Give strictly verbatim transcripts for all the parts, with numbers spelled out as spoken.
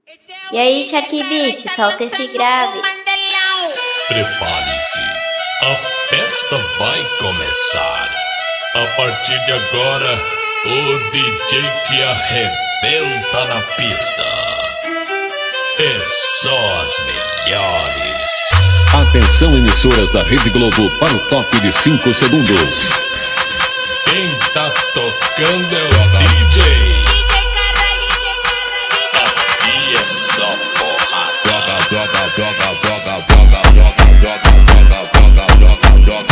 E aí, Shark Beat, solta esse grave. Prepare-se, a festa vai começar. A partir de agora, o D J que arrebenta na pista é só as melhores. Atenção, emissoras da Rede Globo, para o top de cinco segundos. Quem tá tocando é o D J. Aqui é só porrada. Joga, joga, joga, joga, joga, joga, joga, joga, joga, joga, joga,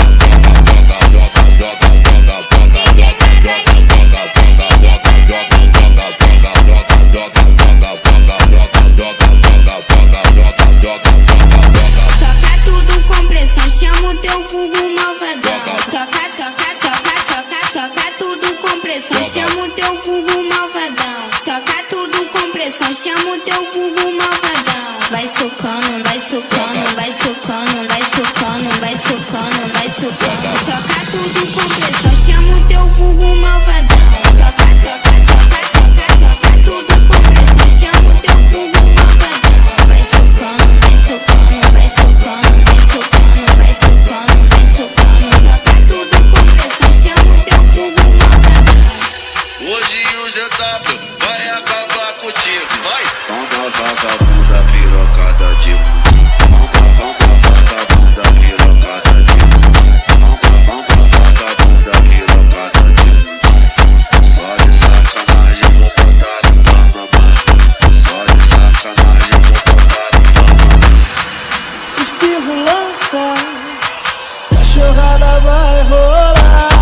Soca tudo com pressão, chama o teu vulgo malvadão. Soca, soca, soca, soca, soca tudo com pressão, chama o teu vulgo malvadão. Soca tudo com pressão, chama o teu vulgo malvadão. Vai socando, vai socando, vai socando, vai socando, vai socando, vai socando. Soca tudo com pressão, chama o teu vulgo malvadão. Soca, soca, soca, soca, soca tudo com pressão, chama o teu vulgo malvadão. Vai socando, vai socando, vai socando, vai socando, vai socando, vai socando. Soca tudo com pressão, chama o teu vulgo malvadão. Hoje o G W vai acabar contigo, vai! Toma vagabunda pirocada de mundo. Toma, toma vagabunda pirocada de mundo. Toma, toma vagabunda pirocada de mundo. Só de sacanagem vou botar no mamãe. Só de sacanagem vou botar no mamãe. Espirro lança, cachorrada vai rolar.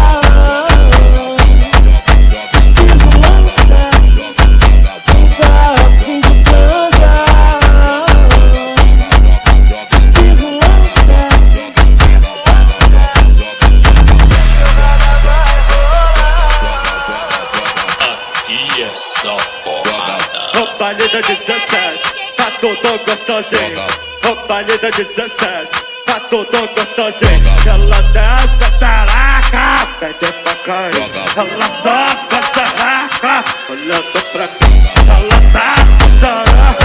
Baile da dezessete, tá todo gostosinho. O baile da dezessete, tá todo gostosinho. Ela desce a taraca, vai devagarinho. Ela sobe a taraca, olhando pra mim. Ela desce a taraca.